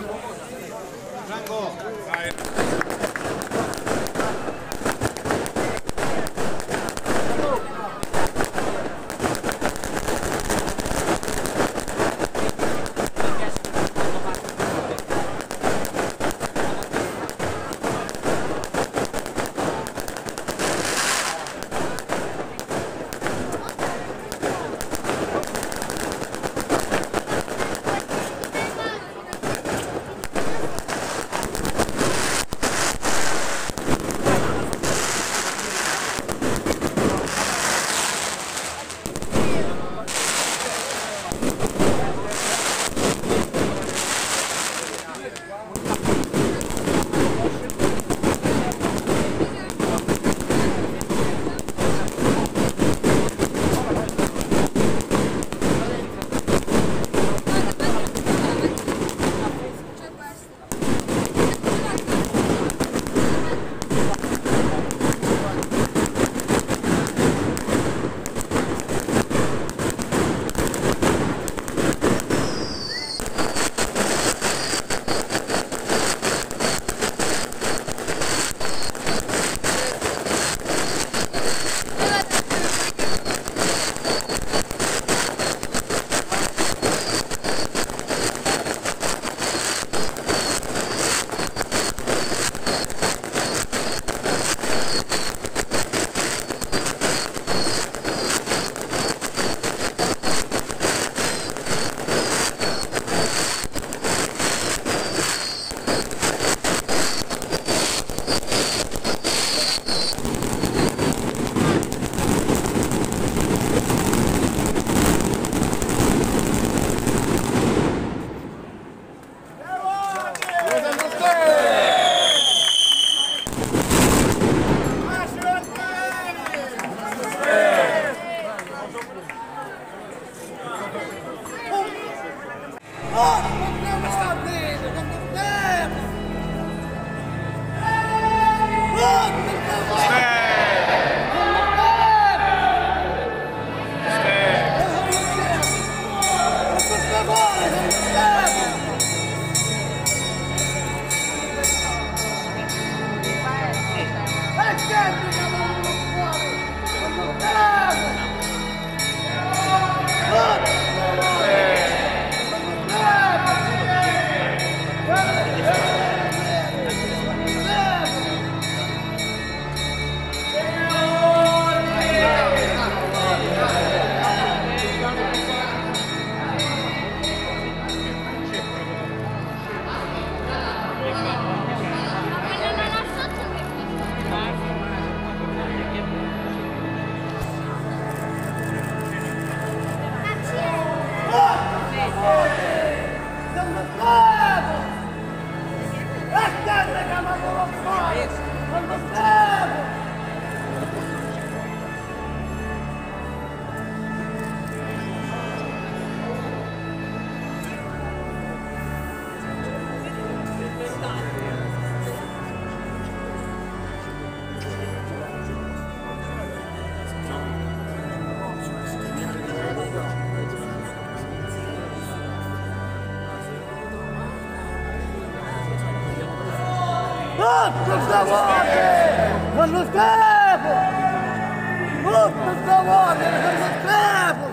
Tutto sta vuoto! Non lo scapo! Tutto sta vuoto! Non lo scapo!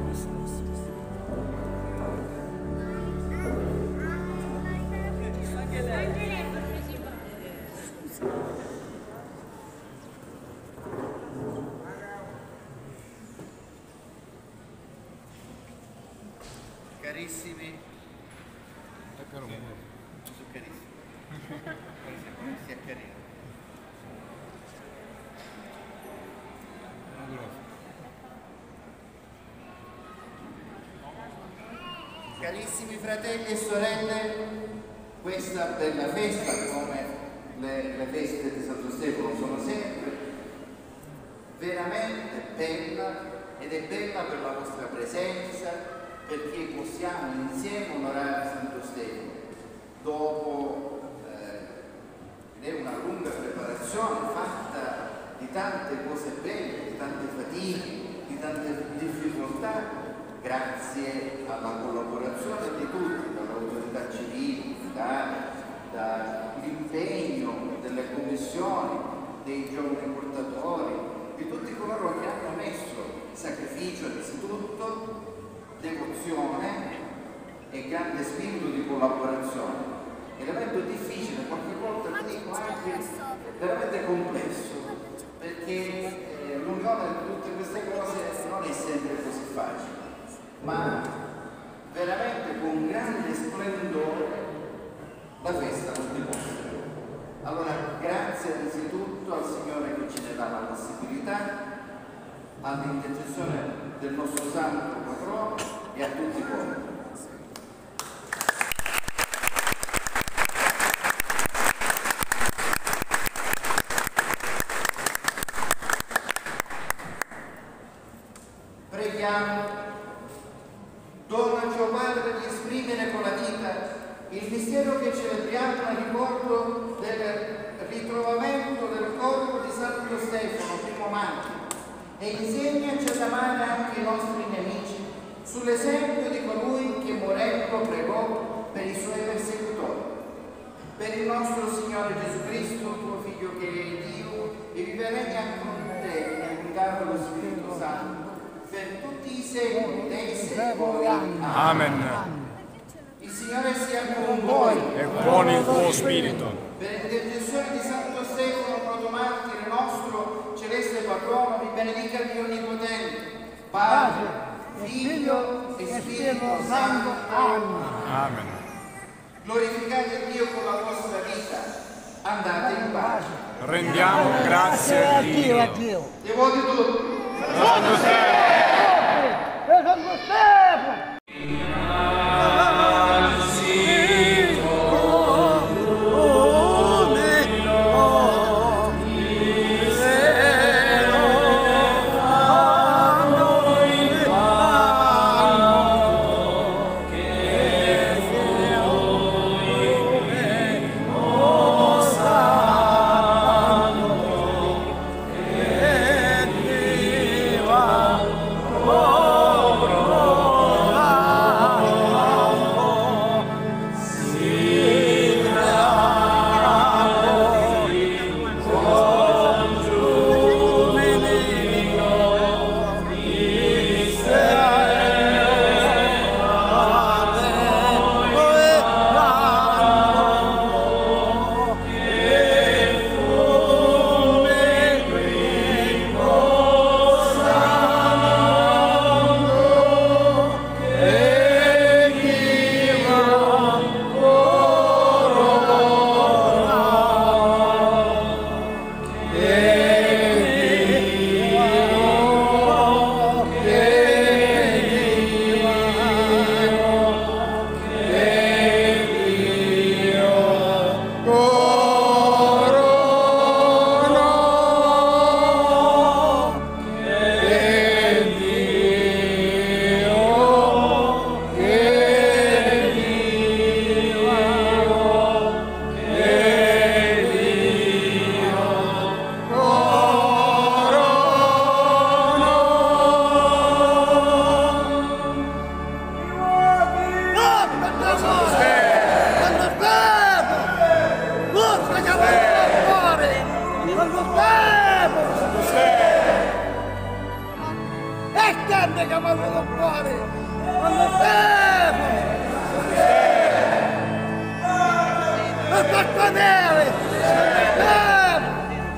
Carissimi, sono carissimi, sia carino. Carissimi fratelli e sorelle, questa bella festa, come le feste di Santo Stefano sono sempre, veramente bella, ed è bella per la vostra presenza, perché possiamo insieme onorare Santo Stefano dopo è una lunga preparazione fatta di tante cose belle, di tante fatiche, di tante difficoltà, grazie alla collaborazione di tutti, dall'autorità civile, dall'impegno delle commissioni, dei giovani portatori, di tutti coloro che hanno messo sacrificio innanzitutto, devozione e grande spirito di collaborazione. Elemento difficile, qualche volta ti dico anche veramente complesso, perché l'unione di tutte queste cose non è sempre così facile, ma veramente con grande splendore la festa non dimostra. Allora grazie innanzitutto al Signore che ce ne dà la possibilità, all'intercessione del nostro santo patrono e a tutti voi. Preghiamo. Donaci, o Padre, di esprimere con la vita il mistero che celebriamo a ricordo del ritrovamento del corpo di Santo Stefano, primo martire, e insegnaci ad amare anche i nostri nemici, sull'esempio di colui che morendo pregò per i suoi persecutori. Per il nostro Signore Gesù Cristo, tuo Figlio che è Dio, e vive con te nell'unità dello Spirito Santo, per tutti i secoli dei secoli. Amen. Il Signore sia con voi E con il tuo spirito. Per l'intercessione di Santo Stefano, protomartire nostro, celeste patrono, vi benedica Dio Onnipotente, Padre, Figlio e Spirito Santo. Amen. Glorificate Dio con la vostra vita, andate in pace. Rendiamo grazie a Dio. Devoti tutti. Santo Stefano. Santo Stefano!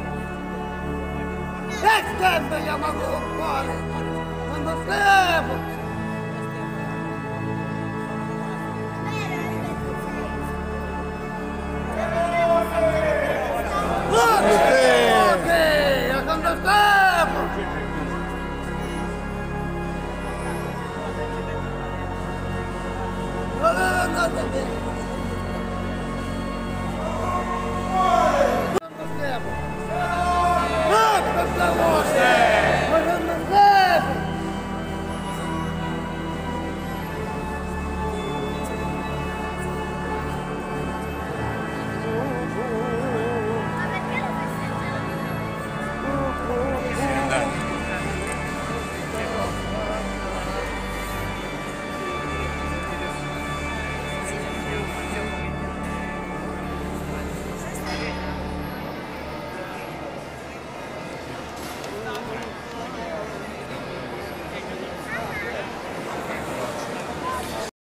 Extende, chiamato cuore, quando servo.